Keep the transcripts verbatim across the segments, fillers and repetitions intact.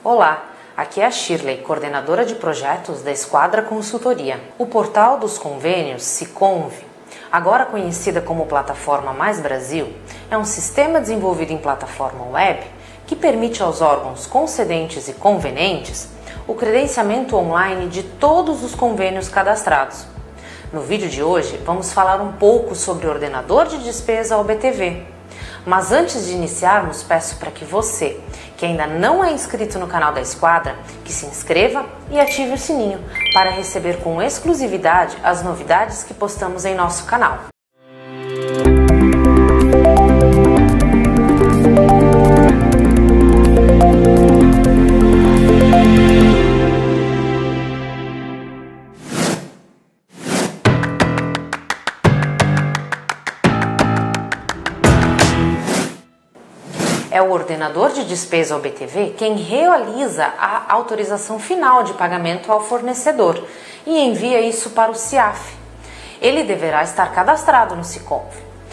Olá, aqui é a Shirley, coordenadora de projetos da Esquadra Consultoria. O portal dos convênios, Siconv, agora conhecida como Plataforma Mais Brasil, é um sistema desenvolvido em plataforma web que permite aos órgãos concedentes e convenentes o credenciamento online de todos os convênios cadastrados. No vídeo de hoje, vamos falar um pouco sobre o ordenador de despesa O B T V. Mas antes de iniciarmos, peço para que você, que ainda não é inscrito no canal da Esquadra, que se inscreva e ative o sininho para receber com exclusividade as novidades que postamos em nosso canal. É o ordenador de despesa O B T V quem realiza a autorização final de pagamento ao fornecedor e envia isso para o CIAF. Ele deverá estar cadastrado no Siconv.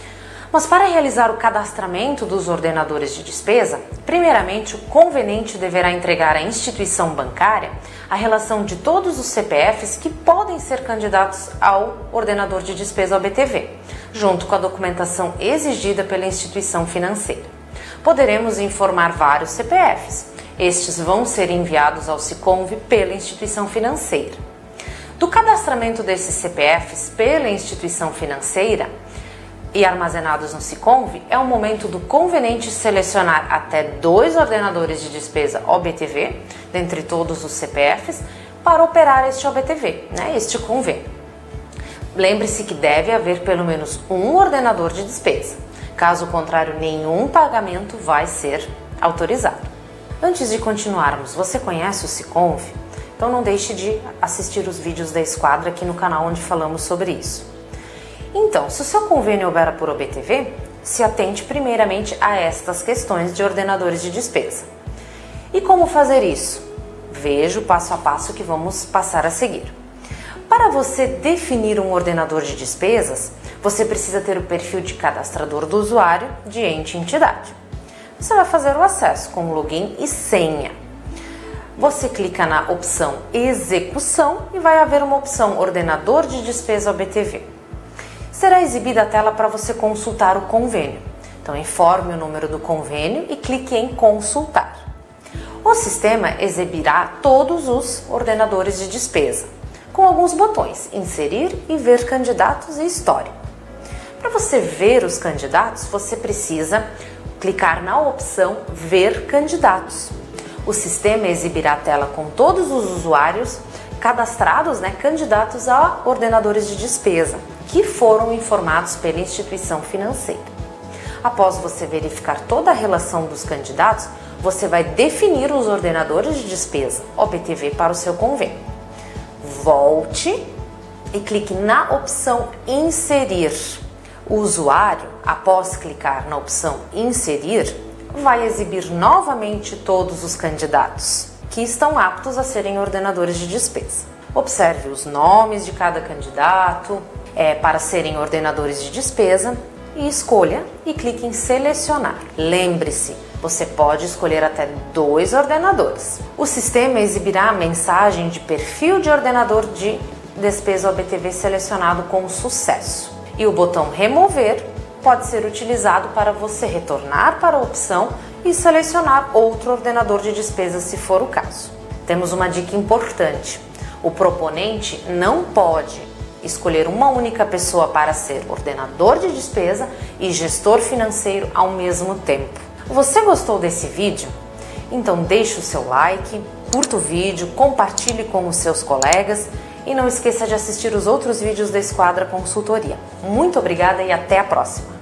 Mas para realizar o cadastramento dos ordenadores de despesa, primeiramente o convenente deverá entregar à instituição bancária a relação de todos os C P Fs que podem ser candidatos ao ordenador de despesa O B T V, junto com a documentação exigida pela instituição financeira. Poderemos informar vários C P Fs. Estes vão ser enviados ao Siconv pela instituição financeira. Do cadastramento desses C P Fs pela instituição financeira e armazenados no Siconv, é o momento do convenente selecionar até dois ordenadores de despesa O B T V, dentre todos os C P Fs, para operar este O B T V, né, este convênio. Lembre-se que deve haver pelo menos um ordenador de despesa. Caso contrário, nenhum pagamento vai ser autorizado. Antes de continuarmos, você conhece o Siconv? Então não deixe de assistir os vídeos da Esquadra aqui no canal onde falamos sobre isso. Então, se o seu convênio opera por O B T V, se atente primeiramente a estas questões de ordenadores de despesa. E como fazer isso? Veja o passo a passo que vamos passar a seguir. Para você definir um ordenador de despesas, você precisa ter o perfil de cadastrador do usuário de ente e entidade. Você vai fazer o acesso com login e senha. Você clica na opção Execução e vai haver uma opção Ordenador de Despesa O B T V. Será exibida a tela para você consultar o convênio. Então informe o número do convênio e clique em Consultar. O sistema exibirá todos os ordenadores de despesa, com alguns botões, Inserir e Ver Candidatos e Histórico. Para você ver os candidatos, você precisa clicar na opção Ver Candidatos. O sistema exibirá a tela com todos os usuários cadastrados, né, candidatos a ordenadores de despesa, que foram informados pela instituição financeira. Após você verificar toda a relação dos candidatos, você vai definir os ordenadores de despesa O B T V para o seu convênio. Volte e clique na opção Inserir. O usuário, após clicar na opção Inserir, vai exibir novamente todos os candidatos que estão aptos a serem ordenadores de despesa. Observe os nomes de cada candidato é, para serem ordenadores de despesa e escolha e clique em Selecionar. Lembre-se, você pode escolher até dois ordenadores. O sistema exibirá a mensagem de perfil de ordenador de despesa O B T V selecionado com sucesso. E o botão Remover pode ser utilizado para você retornar para a opção e selecionar outro ordenador de despesa se for o caso. Temos uma dica importante: o proponente não pode escolher uma única pessoa para ser ordenador de despesa e gestor financeiro ao mesmo tempo. Você gostou desse vídeo? Então deixe o seu like, curta o vídeo, compartilhe com os seus colegas e não esqueça de assistir os outros vídeos da Esquadra Consultoria. Muito obrigada e até a próxima!